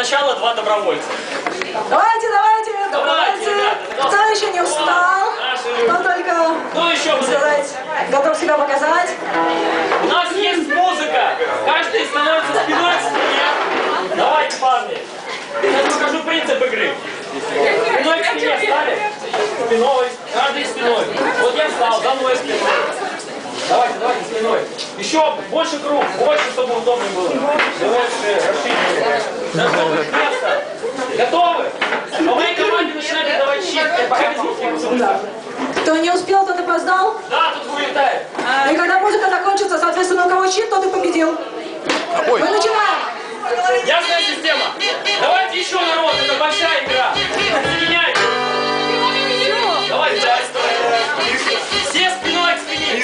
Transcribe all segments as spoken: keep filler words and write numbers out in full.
сначала два добровольца. Давайте, давайте, Давайте, давайте. ребята, Кто еще не устал? Кто только, Кто еще сказать, готов себя показать? У нас есть музыка. Каждый становится спиной к спине. Давайте, парни. Сейчас покажу принцип игры. Спиной к спине встали. Спиной. Каждый спиной. Вот я встал, за мной спиной. Давайте, давайте спиной. Еще больше круг, больше, чтобы удобнее было. Больше, расширить. Должно место. Готовы? По моей команде начинайте давать щит. Пока без музыки. Кто не успел, тот опоздал. Да, тут вылетает. И когда музыка закончится, соответственно, у кого щит, тот и победил. Мы начинаем. Ясная система. Давайте еще народ, это большая игра. Соединяйте. Давайте, давайте. Все спиной к спине.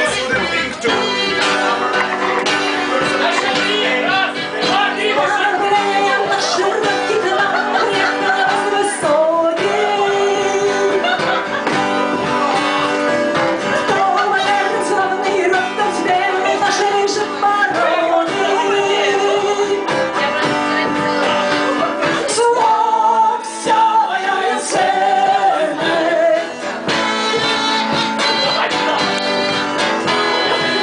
На счет раз, два, три, пошли.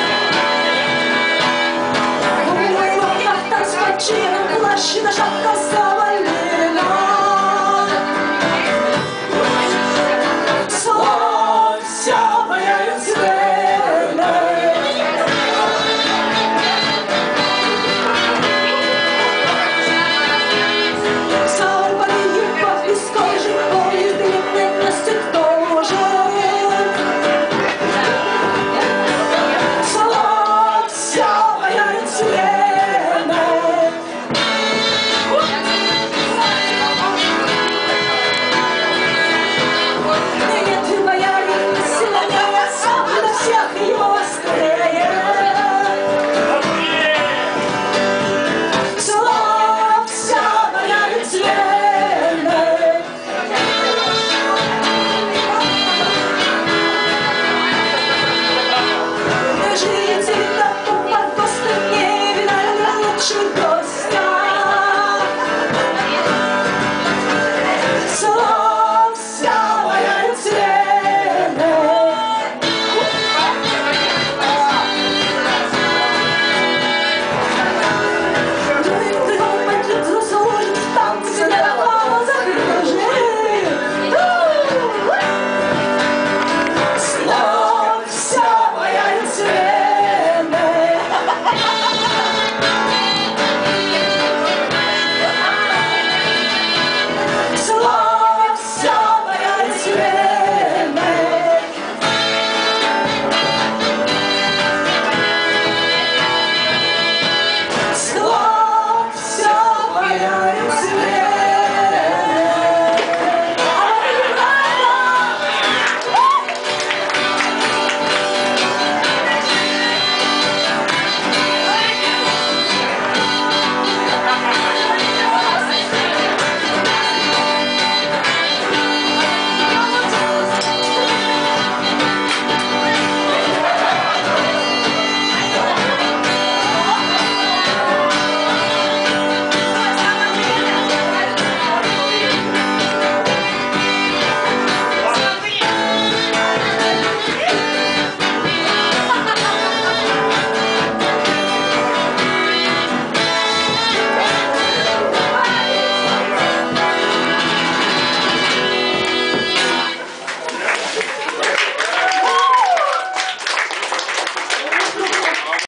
Шапка